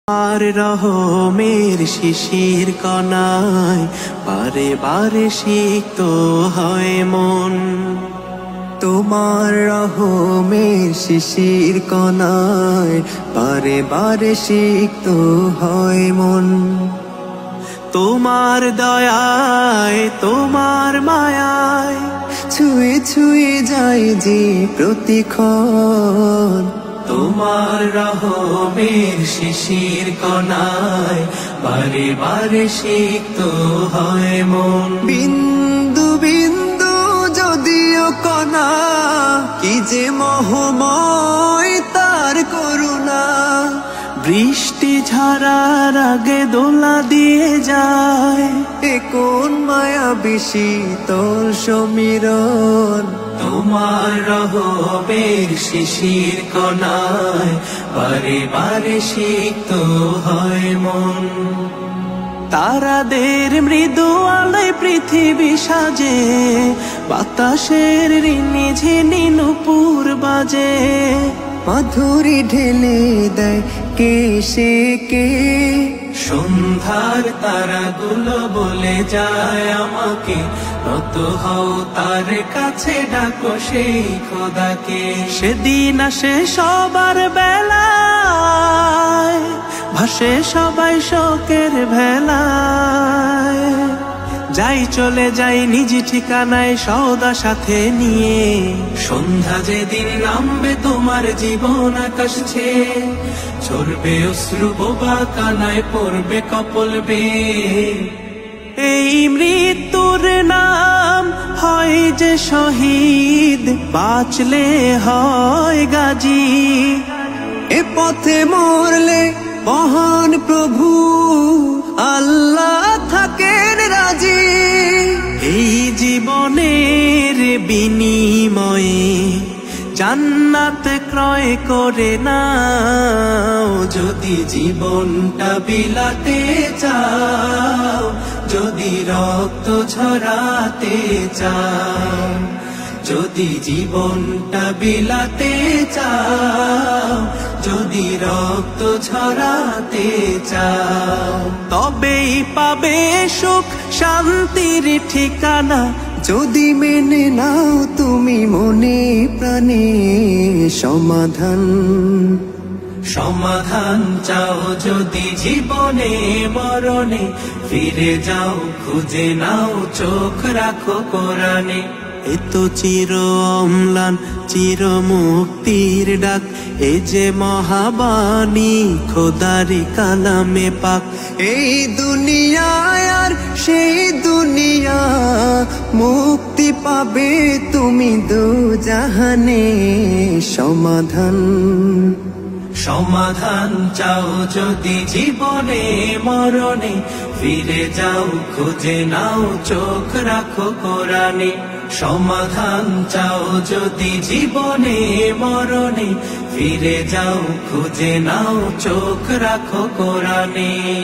আর রহমের শিশির কণায় বারে বারে সিক্ত হয় মন। তোমার রহমের শিশির কণায় বারে বারে সিক্ত হয় মন। তোমার দয়ায় তোমার মায়ায় ছুঁয়ে ছুঁয়ে যায় যে প্রতিক্ষণ। তোমার রহমের শিশির কণায় বারে বারে সিক্ত হয় মন। বিন্দু বিন্দু যদিও কণা, কি যে মহময় তার করুণা। বৃষ্টি ঝরার আগে দোলা দিয়ে যায়, এ কোন মায়াবী শীতল সমীরণ। তোমার রহমের শিশির কণায় বারে বারে সিক্ত হয় মন। তারাদের মৃদু আলোয় পৃথিবী সাজে, বাতাসের ঋণি ঝিনি নূপুর বাজে। মাধুরী ঢেলে দেয় কে সে কে, সন্ধ্যার তারাগুলো বলে যায় আমাকে, নত হও তার কাছে, ডাকো সেই খোদাকে। সেদিন আসে সবার বেলায়, ভাসে সবাই শোকের ভেলায়। যাই চলে যাই নিজ ঠিকানায় সওদা সাথে নিয়ে। সন্ধ্যা যেদিন নামবে তোমার জীবন আকাশ ছেয়ে, ঝরবে অশ্রু বোবা কানায় পড়বে কপল বেয়ে। এই মৃত্যুর নাম হয় যে শহীদ, বাঁচলে হয় গাজী। এ পথে মরলে মহান প্রভু আল্লাহ থাকেন রাজি। এই জীবনের বিনিময়ে জান্নাত ক্রয় করে নাও। যদি জীবনটা বিলাতে চাও, যদি রক্ত ঝরাতে চাও, যদি জীবনটা বিলাতে চাও, যদি রক্ত ঝরাতে চাও, তবেই পাবে সুখ শান্তির ঠিকানা। যদি মেনে নাও তুমি মনে প্রাণে সমাধান। সমাধান চাও যদি জীবনে মরণে, ফিরে যাও খুঁজে নাও, চোখ রাখো কোরআনে। এ তো চির অম্লান চির মুক্তির ডাক, এ যে মহাবাণী খোদারি কালামে পাক। এই দুনিয়ায় আর সেই দুনিয়া, মুক্তি পাবে তুমি দোজাহানে সমাধান। সমাধান চাও যদি জীবনে মরণে, ফিরে যাও খুঁজে নাও, চোখ রাখো কোরআনে। সমাধান চাও যদি জীবনে মরণে, ফিরে যাও খুঁজে নাও, চোখ রাখো কোরআনে।